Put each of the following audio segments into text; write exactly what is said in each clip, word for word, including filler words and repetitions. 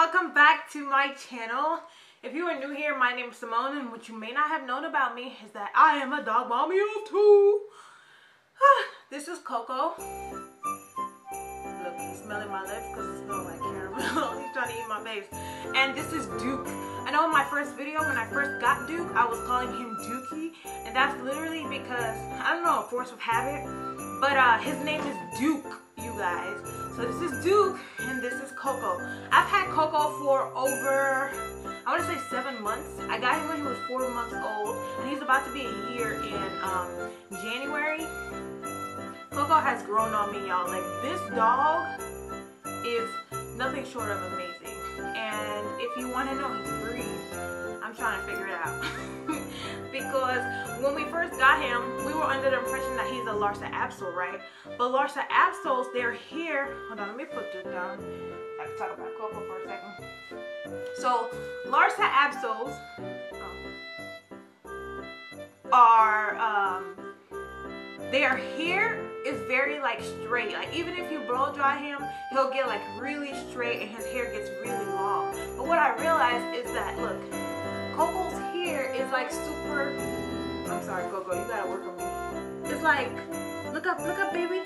welcome back to my channel. If you are new here, my name is Simone, and what you may not have known about me is that I am a dog mommy of two. This is Coco. Look, he's smelling my lips because it smells like caramel. He's trying to eat my face. And this is Duke. I know in my first video, when I first got Duke, I was calling him Dookie, and that's literally because, I don't know, a force of habit, but uh, his name is Duke, you guys. So this is Duke, and this is Coco. I've had Coco for over, I want to say seven months. I got him when he was four months old, and he's about to be a year in um, January. Coco has grown on me, y'all. Like, this dog is nothing short of amazing. And if you want to know his breed, I'm trying to figure it out. Because when we first got him, we were under the impression that he's a Lhasa Apso, right? But Lhasa Apsos, they're here. Hold on, let me put this down. I can talk about Coco for a second. So, Lhasa Apsos um, are, um, their hair is very like straight. Like, even if you blow dry him, he'll get like really straight and his hair gets really long. But what I realized is that, look, Coco's hair is like super, I'm sorry Coco, you gotta work on me. It's like, look up, look up baby.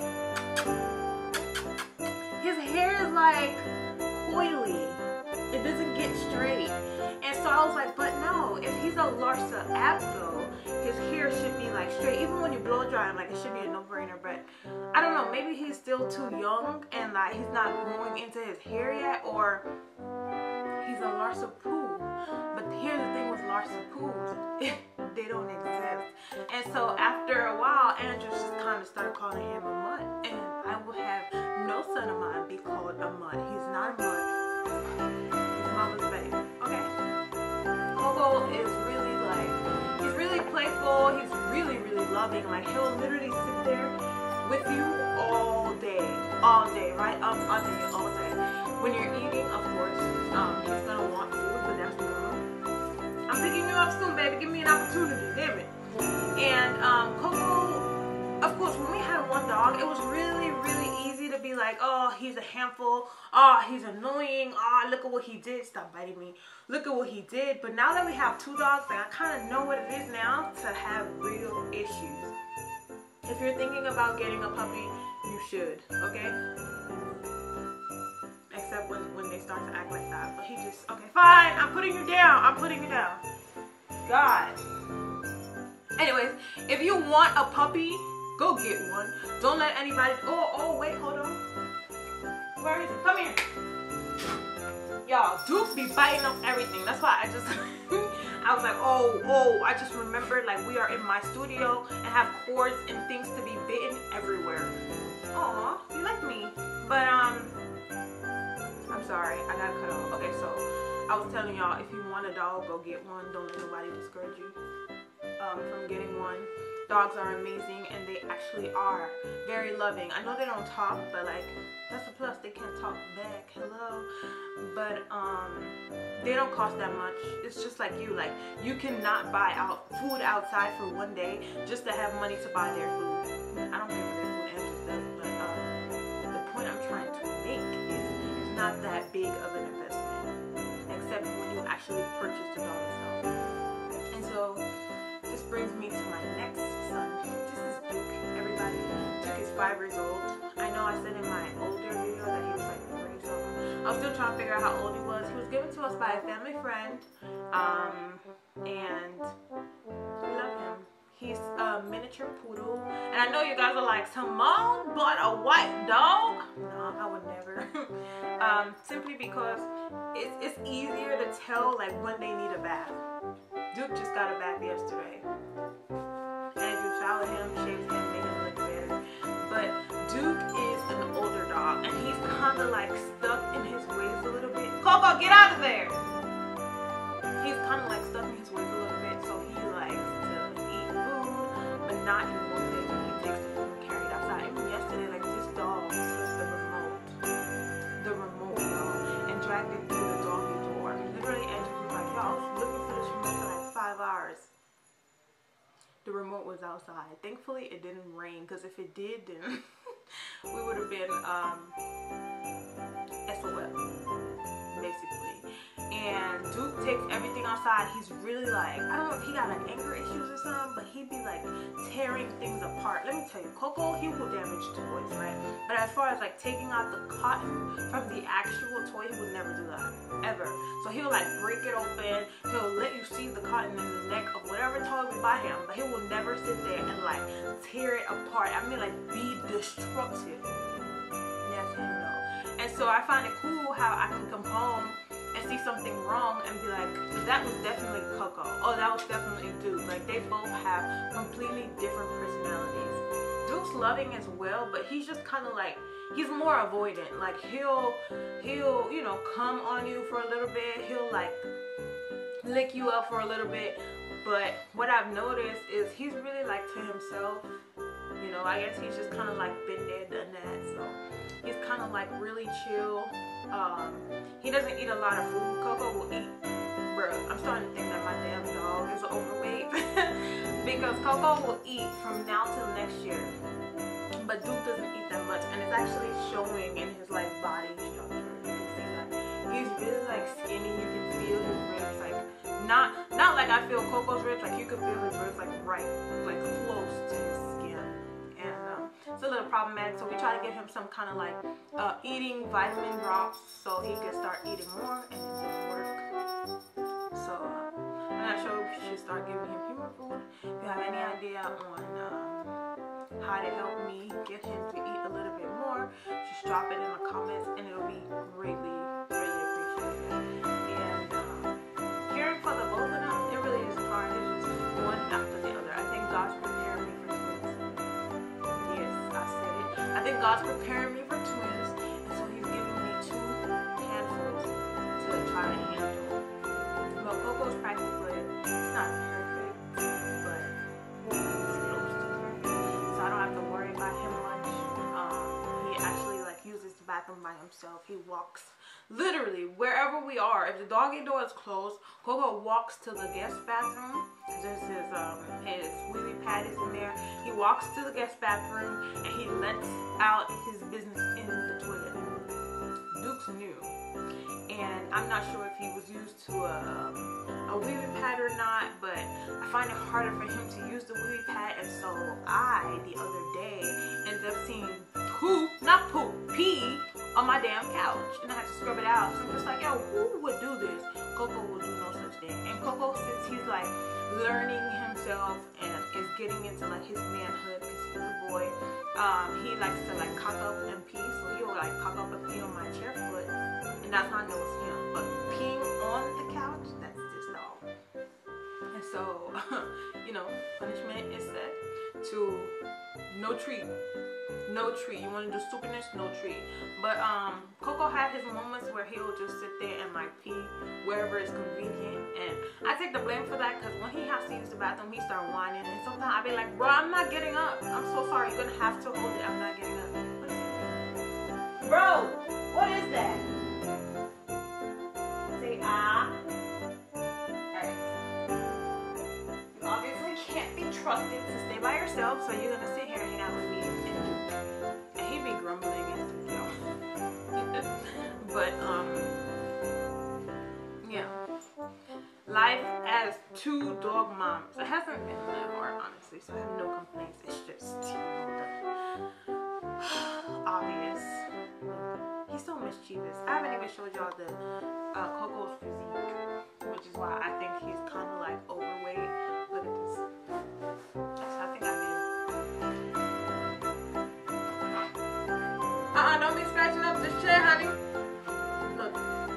His hair is like coily. It doesn't get straight. And so I was like, but no, if he's a Lhasa Apso, his hair should be like straight. Even when you blow dry him, like, it should be a no-brainer. But I don't know, maybe he's still too young and like he's not growing into his hair yet, or he's a Lhasa Poo. But here's the thing with Lhasa Poos, they don't exist. And so after a while, Andrew just kind of started calling him a mutt, and I will have no son of mine be called a mutt. He's not a mutt. He's mama's baby. Okay. Coco is really like, he's really playful. He's really, really loving. Like, he'll literally sit there with you all day, all day, right up under you all day. When you're eating, of course, um, he's gonna want food, but that's normal. I'm picking you up soon, baby. Give me an opportunity, damn it. And um, Coco, of course, when we had one dog, it was really, really easy to be like, oh, he's a handful. Oh, he's annoying. Oh, look at what he did. Stop biting me. Look at what he did. But now that we have two dogs, like, I kind of know what it is now to have real issues. If you're thinking about getting a puppy, you should, okay? Except when, when they start to act like that. But he just, okay, fine, I'm putting you down. I'm putting you down. God. Anyways, if you want a puppy, go get one. Don't let anybody, oh, oh, wait, hold on. Where is it? Come here. Y'all, Dukes be biting up everything. That's why I just, I was like, oh, oh, I just remembered, like, we are in my studio and have cords and things to be bitten everywhere. Aw, you like me. But, um, I'm sorry, I gotta cut off. Okay, so I was telling y'all, if you want a dog, go get one. Don't let nobody discourage you um, from getting one. Dogs are amazing, and they actually are very loving. I know they don't talk, but like, that's a plus. They can't talk back. Hello. But um, they don't cost that much. It's just like you. Like, you cannot buy out food outside for one day just to have money to buy their food. I don't pay for their food, and just does. But um, the point I'm trying to make is it's not that big of an investment, except when you actually purchase the dog itself. And so this brings me to my next son. This is Duke, everybody. Duke is five years old. I know I said in my older video that he was like three something. I was still trying to figure out how old he was. He was given to us by a family friend, um, and we love him. He's a miniature poodle, and I know you guys are like, Simone, but a white dog? No, I would never. um, simply because it's, it's easier to tell like when they need a bath. Duke just got a bath yesterday. Andrew showered him, shaved him, made him look better. But Duke is an older dog, and he's kind of like stuck in his ways a little bit. Coco, get out of there! He's kind of like stuck in his ways a little bit, so he likes to eat food, but not in one day when he takes the food and carry it outside. Even yesterday, like, this dog took the remote, the remote, y'all, and dragged it through the doggy door. Literally, Andrew was like, y'all, I was looking for this remote for like five hours. The remote was outside. Thankfully, it didn't rain, because if it did, then we would have been um, S O L, basically. Duke takes everything outside. He's really like, I don't know if he got like anger issues or something, but he'd be like tearing things apart. Let me tell you, Coco, he will damage toys, right? But as far as like taking out the cotton from the actual toy, he would never do that, ever. So he'll like break it open. He'll let you see the cotton in the neck of whatever toy we buy him, but he will never sit there and like tear it apart. I mean, like be destructive. Yes and no. And so I find it cool how I can come home and see something wrong and be like, that was definitely Coco. Oh, that was definitely Duke. Like, they both have completely different personalities. Duke's loving as well, but he's just kind of like, he's more avoidant. Like, he'll, he'll, you know, come on you for a little bit. He'll, like, lick you up for a little bit. But what I've noticed is he's really, like, to himself. You know, I guess he's just kind of, like, been there, done that. So, he's kind of, like, really chill. Um, he doesn't eat a lot of food. Coco will eat, bro. I'm starting to think that my damn dog is overweight because Coco will eat from now till next year, but Duke doesn't eat that much, and it's actually showing in his like body structure. You can see that he's really like skinny. You can feel his ribs, like not not like I feel Coco's ribs. Like you can feel his ribs like right, like close to his skin, and um, it's a little problematic. So we try to give him some kind of like uh, eating vitamin drops so he can start eating more, and it didn't work. So uh, I'm not sure if we should start giving him human food. If you have any idea on um, how to help me get him to eat a little bit more, just drop it in the comments, and it'll be greatly, really appreciated. And um, caring for the both of them, it really is hard. It's just one after the other. I think God's preparing me for twins. Yes, I said it. I think God's preparing me for twins, and so He's giving me two handfuls to try to handle. But Coco's practically, it's not perfect, but it's close to perfect. So I don't have to worry about him much. Um, he actually like uses the bathroom by himself. He walks literally wherever we are. If the doggy door is closed, Coco walks to the guest bathroom. There's his um his wee wee pad is in there. He walks to the guest bathroom and he lets out his business in the toilet. Duke's new. And I'm not sure if he was used to a, a wee wee pad or not, but I find it harder for him to use the wee wee pad, and so I, the other day, ended up seeing poop, not poop, pee on my damn couch, and I had to scrub it out. So I'm just like, yo, who would do this? Coco will do no such thing. And Coco, since he's like learning himself and is getting into like his manhood, because he's a boy, um, he likes to like cock up and pee, so he'll like cock up and pee on my chair foot. And that's how I know it's him. But peeing on the couch, that's just all. And so, you know, punishment is set to no treat. No treat. You want to do stupidness? No treat. But um, Coco had his moments where he'll just sit there and like pee wherever it's convenient. And I take the blame for that because when he has to use the bathroom, he starts whining. And sometimes I'll be like, bro, I'm not getting up. I'm so sorry. You're going to have to hold it. I'm not getting up. Bro, what is that? Say ah. Alright. You obviously can't be trusted to stay by yourself, so you're gonna sit here and hang out with me and, and he be grumbling and you know. But um yeah. Life as two dog moms. It hasn't been that hard, honestly, so I have no complaints. It's just, you know, the obvious. He's so mischievous. I haven't even showed y'all the uh, Coco's physique, which is why I think he's kind of like overweight. Look at this. So I think I did. Uh-uh, don't be scratching up this chair, honey. Look.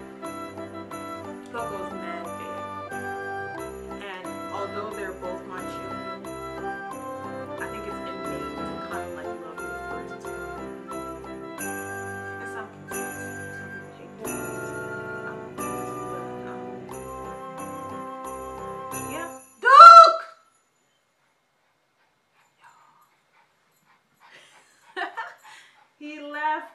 Coco's mad big. And although they're both my children, I think it's innate to kind of like love you first. And some people, some people hate this. Yeah. Duke! He left.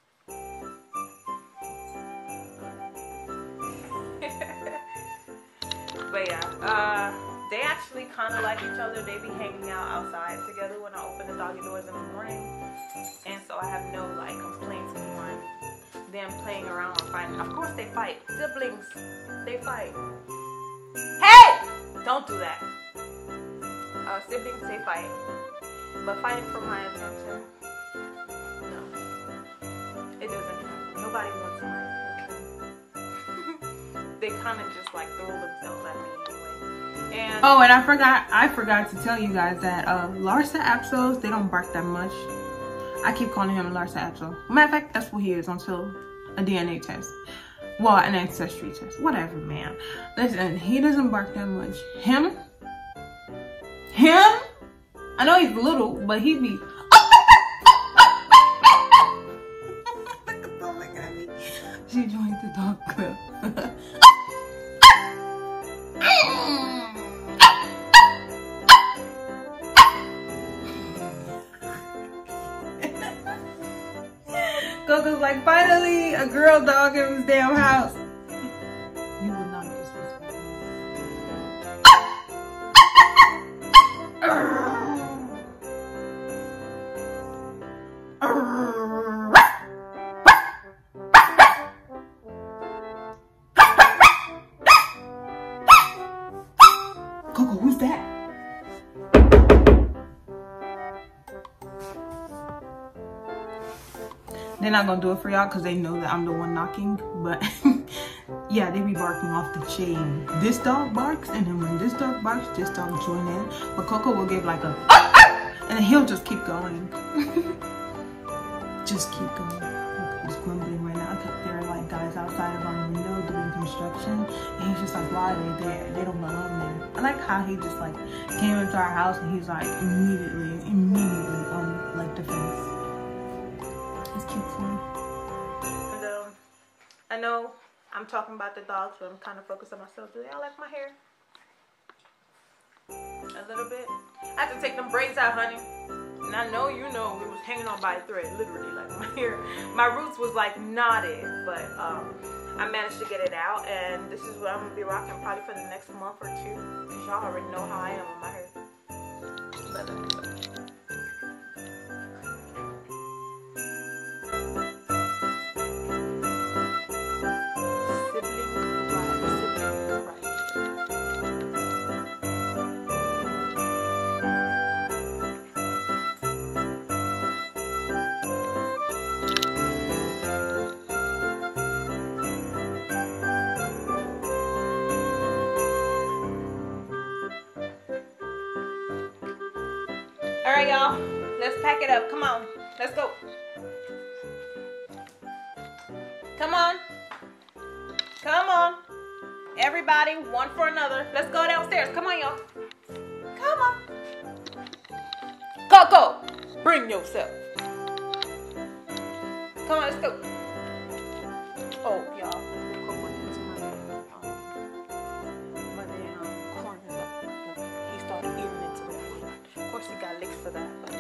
But yeah, uh, they actually kind of like each other. They be hanging out outside together when I open the doggy doors in the morning. And so I have no like complaints on them playing around or fighting. Of course they fight. Siblings, they fight. Hey! Don't do that. Uh, siblings, they fight. But fighting for my attention, no. It doesn't happen. Nobody wants my attention. They kind of just like throw themselves at me anyway. And oh, and I forgot, I forgot to tell you guys that uh, Larsa Apsos, they don't bark that much. I keep calling him Larsa Apso. Matter of fact, that's what he is until a D N A test. Well, an ancestry test. Whatever, man. Listen, he doesn't bark that much. Him? Him? I know he's little, but he'd be... Don't look at me. She joined the dog club. Coco's like, finally, a girl dog in his damn house. You will not disrespect me. Coco, who's that? They're not gonna do it for y'all because they know that I'm the one knocking, but yeah, they be barking off the chain. This dog barks, and then when this dog barks, this dog join in. But Coco will give like a and then he'll just keep going. Just keep going. He's grumbling right now. I thought there are like guys outside of our window doing construction, and he's just like, why are they there? They don't belong there. I like how he just like came into our house and he's like immediately, immediately on like defense. It's cute for me. And um, I know I'm talking about the dogs, but I'm kind of focused on myself. Do y'all like my hair? A little bit. I have to take them braids out, honey. And I know you know it was hanging on by a thread, literally. Like my hair, my roots was like knotted, but um, I managed to get it out. And this is what I'm gonna be rocking probably for the next month or two. Cause y'all already know how I am with my hair. But, uh, all right, y'all, let's pack it up. Come on, let's go. Come on. Come on. Everybody, one for another. Let's go downstairs. Come on, y'all. Come on. Coco, bring yourself. Come on, let's go. Oh, y'all. Coco went into my, um, my damn corner. He started eating into the food. Of course, he got licks for that. But...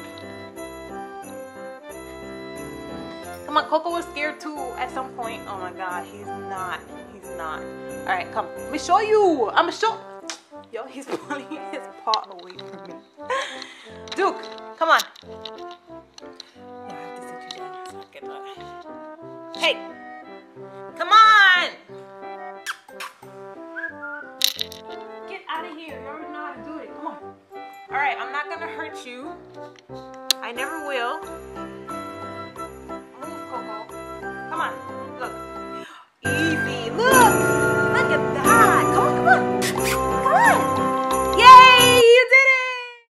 Come on, Coco was scared too at some point. Oh my God, he's not. He's not. All right, come. Let me show you. I'm gonna show. Yo, he's pulling his paw away from me. Duke, come on. I have to sit you down so I can, uh... Hey, come on. Get out of here. You already know how to do it. Come on. All right, I'm not gonna hurt you. I never will.